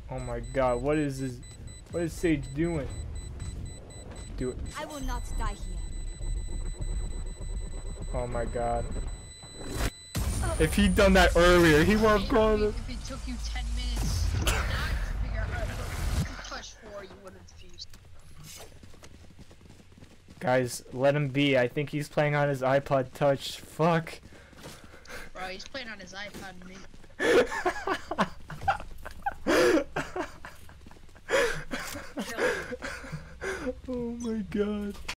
Oh my god, what is this? What is Sage doing? Do it. I will not die here. Oh my god. If he'd done that earlier, he would have gone. If it took you 10 minutes not to figure out how to push 4, you would have defused. Guys, let him be. I think he's playing on his iPod Touch. Fuck. Bro, he's playing on his iPod, man. Oh my god.